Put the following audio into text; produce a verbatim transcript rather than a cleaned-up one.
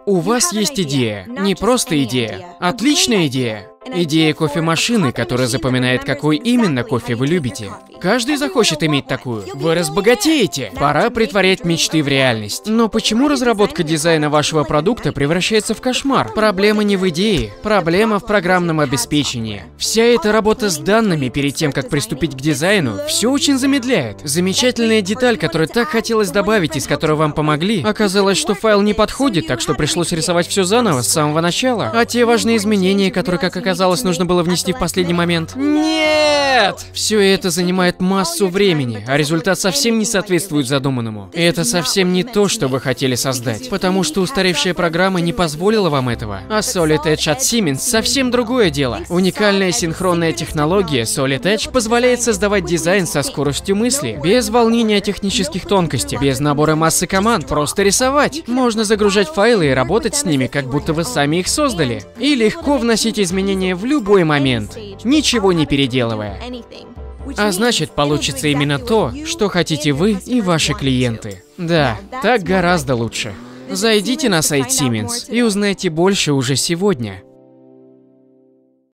У вас есть идея, не просто идея, отличная идея. Идея кофемашины, которая запоминает, какой именно кофе вы любите. Каждый захочет иметь такую. Вы разбогатеете. Пора притворять мечты в реальность. Но почему разработка дизайна вашего продукта превращается в кошмар? Проблема не в идее, проблема в программном обеспечении. Вся эта работа с данными перед тем, как приступить к дизайну, все очень замедляет. Замечательная деталь, которую так хотелось добавить и с которой вам помогли, оказалось, что файл не подходит, так что пришлось рисовать все заново с самого начала. А те важные изменения, которые, как оказалось, Казалось, нужно было внести в последний момент. Нет! Все это занимает массу времени, а результат совсем не соответствует задуманному. И это совсем не то, что вы хотели создать, потому что устаревшая программа не позволила вам этого. А Solid Edge от Siemens совсем другое дело. Уникальная синхронная технология Solid Edge позволяет создавать дизайн со скоростью мысли, без волнения технических тонкостей, без набора массы команд, просто рисовать. Можно загружать файлы и работать с ними, как будто вы сами их создали. И легко вносить изменения в любой момент, ничего не переделывая. А значит, получится именно то, что хотите вы и ваши клиенты. Да, так гораздо лучше. Зайдите на сайт Siemens и узнайте больше уже сегодня.